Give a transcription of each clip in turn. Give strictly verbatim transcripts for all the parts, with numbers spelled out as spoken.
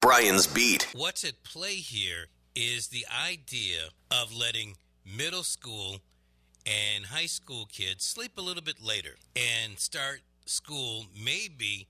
Brian's Beat. What's at play here is the idea of letting middle school and high school kids sleep a little bit later and start school maybe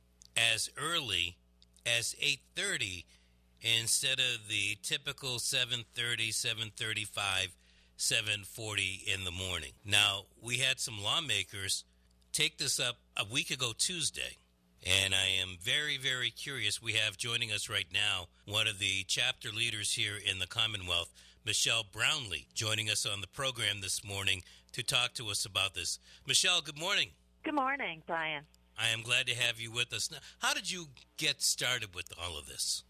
as early as eight thirty instead of the typical seven thirty, seven thirty-five, seven forty in the morning. Now, we had some lawmakers take this up a week ago Tuesday, and I am very, very curious. We have joining us right now one of the chapter leaders here in the Commonwealth, Michelle Brownlee, joining us on the program this morning to talk to us about this. Michelle, good morning. Good morning, Brian. I am glad to have you with us. Now, how did you get started with all of this?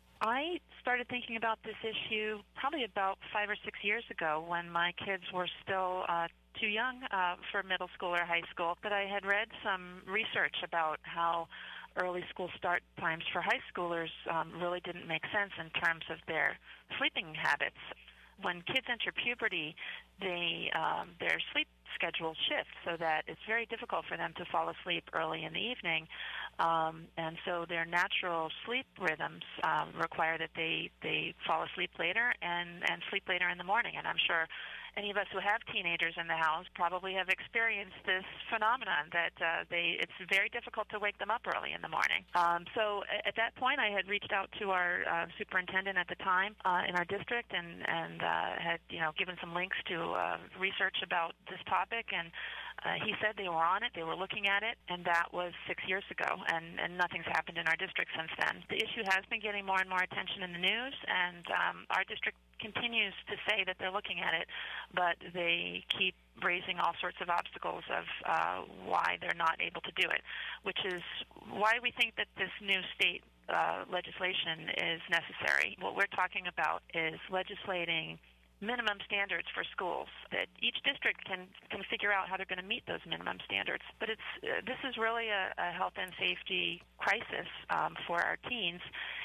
I started thinking about this issue probably about five or six years ago when my kids were still uh, too young uh, for middle school or high school. But I had read some research about how early school start times for high schoolers um, really didn't make sense in terms of their sleeping habits. When kids enter puberty, they um, their sleep schedule shifts so that it's very difficult for them to fall asleep early in the evening. Um, and so their natural sleep rhythms um, require that they, they fall asleep later and, and sleep later in the morning. And I'm sure any of us who have teenagers in the house probably have experienced this phenomenon that uh, they it's very difficult to wake them up early in the morning. Um, so at that point, I had reached out to our uh, superintendent at the time uh, in our district and, and uh, had you know given some links to uh, research about this topic, and uh, he said they were on it, they were looking at it, and that was six years ago, and, and nothing's happened in our district since then. The issue has been getting more and more attention in the news, and um, our district continues to say that they're looking at it, but they keep raising all sorts of obstacles of uh, why they're not able to do it, which is why we think that this new state uh, legislation is necessary. What we're talking about is legislating minimum standards for schools that each district can, can figure out how they're going to meet those minimum standards. But it's uh, this is really a, a health and safety crisis um, for our teens,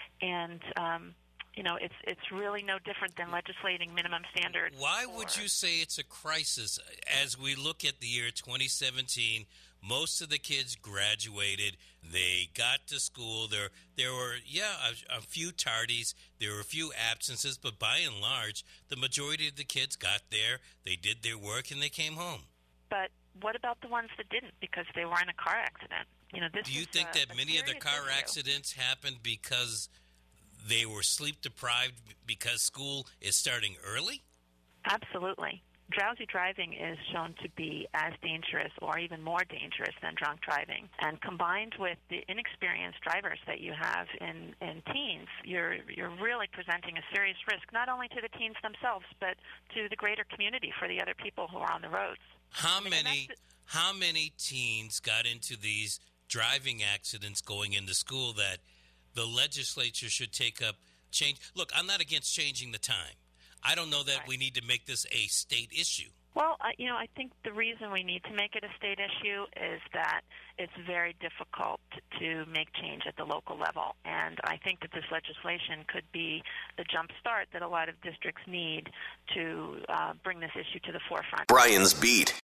and um, you know, it's it's really no different than legislating minimum standards. Why for... would you say it's a crisis? As we look at the year twenty seventeen, most of the kids graduated. They got to school. There there were, yeah, a, a few tardies. There were a few absences, but by and large, the majority of the kids got there. They did their work, and they came home. But what about the ones that didn't because they were in a car accident? You know, this Do you is think a, that a many of the car issue. accidents happened because they were sleep deprived because school is starting early? Absolutely. Drowsy driving is shown to be as dangerous or even more dangerous than drunk driving. And combined with the inexperienced drivers that you have in, in teens, you're you're really presenting a serious risk, not only to the teens themselves, but to the greater community for the other people who are on the roads. How I mean, many the, how many teens got into these driving accidents going into school that the legislature should take up change? Look, I'm not against changing the time. I don't know that right. we need to make this a state issue. Well, uh, you know, I think the reason we need to make it a state issue is that it's very difficult to make change at the local level. And I think that this legislation could be the jump start that a lot of districts need to uh, bring this issue to the forefront. Brian's Beat.